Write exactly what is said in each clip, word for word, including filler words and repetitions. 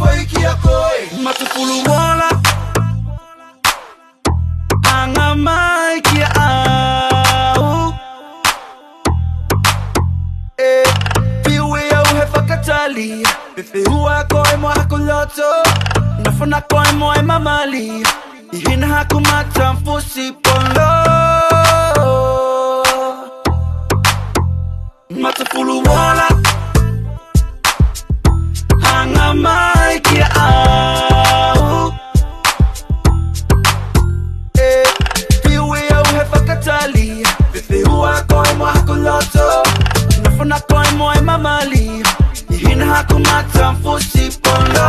foi ki a koe Matupulu wala Anga mai ki au E piwe au he whakatali Pepe hua koe mo hako loto Nafana koe mo e mamali I hina haku mata mfusi polo Matupulu wala Anga mai ki au E piwe au he whakatali Pepe hua koe mo hako loto Nafana koe mo e mamali I hina haku mata mfusi polo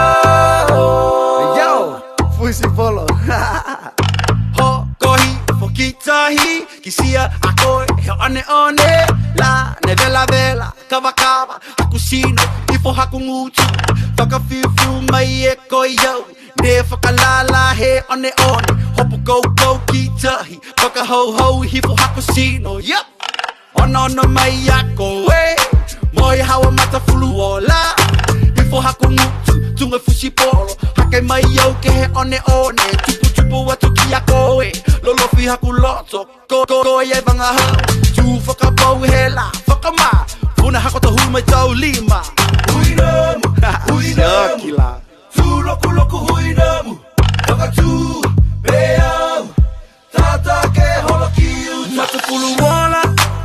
Yo, Fusi Polo. Ho kohi fokitahi Kisia a koe he one one La ne vela vela Kava kava Haku sino Ifo haku ngutu Whaka fiu mai e koe yo Ne whakalala he one one Hopo go go kitahi Whaka ho ho Hifo haku sino Yup Ono ono mai a koe Moi hawa mata fulu ola Ifo haku ngutu Tunga fusi polo Hake mai au ke he one one Tupu tupu watu ki a koe Lolo fi haku loto Ko ko ko e vanga hau Tu whakapau he la Whakama Puna hako ta hui mai tau lima Hui namu, hui namu Kila. Tu loku loku hui namu Waka tu, be au Tata ke holo ki uta Matupulu wala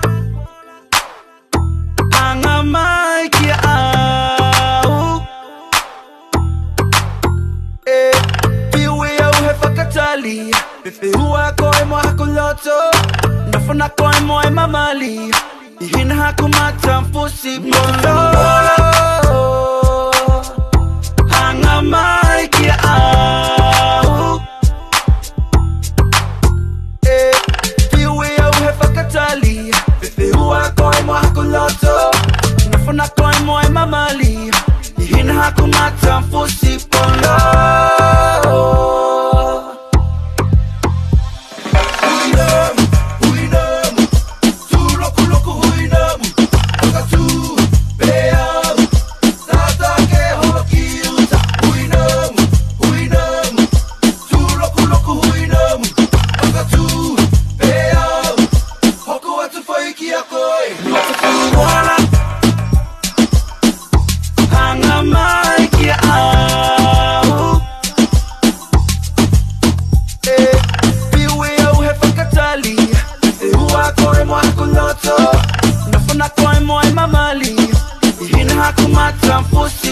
Anga mai ki au E piwe au he whakatali Pepe hua koe mo hako loto Nafana koe mo e mamali I hina haku mata mfusi polo Anga mai ki au E piwe au he whakatali Pepe hua koe mo hako loto Nafana koe mo e mamali I hina haku mata mfusi polo Hui namu, hui namu Tu loku loku hui namu Waka tu, be au Tata ke holo ki uta Hui namu, hui namu Tu loku loku hui namu Waka tu, be au Hoku atu foi ki a koe Matupulu wala Anga mai ki au E piwe au he whakatali E hua koe mo hako loto Nafana koe mo e mamali I hina haku mata mfusi